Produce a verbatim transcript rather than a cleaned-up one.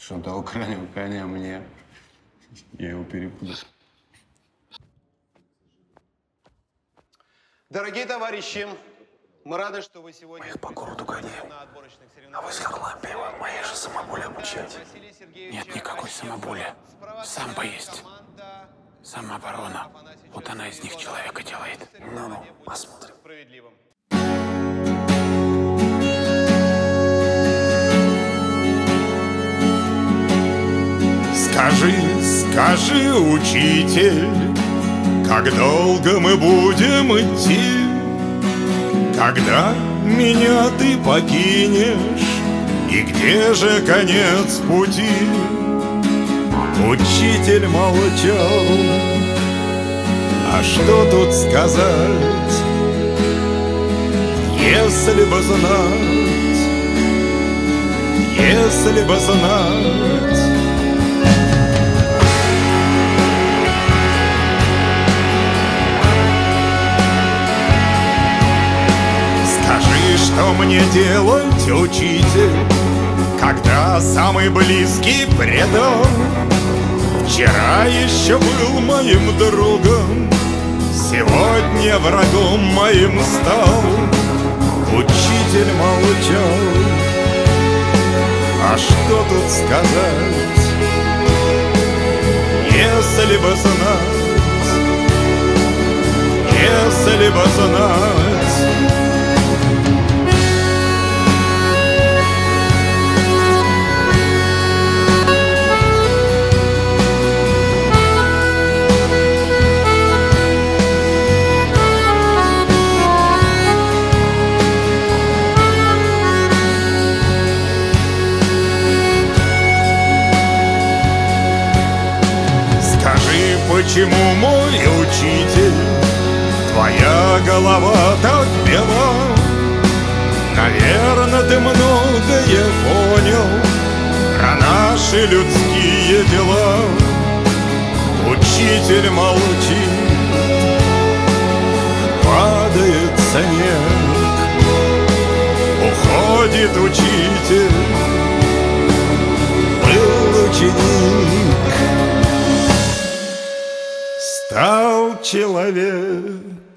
Что дал крайнего коня мне. Я его перепутал. Дорогие товарищи, мы рады, что вы сегодня... Мы их по городу гоняем, а вы с Харлампиева моей же самоболи обучаете. Нет никакой самоболи. Самбо есть. Самооборона. Вот она из них человека делает. Ну-ну, посмотрим. Скажи, скажи, учитель, как долго мы будем идти? Когда меня ты покинешь, и где же конец пути? Учитель молчал, а что тут сказать? Если бы знать, если бы знать. Что мне делать, учитель, когда самый близкий предал? Вчера еще был моим другом, сегодня врагом моим стал. Учитель молчал, а что тут сказать? Если бы знать, если бы знать. Почему, мой учитель, твоя голова так бела? Наверное, ты многое понял про наши людские дела. Учитель молчит, падает снег, уходит учитель, был ученик. Стал человек.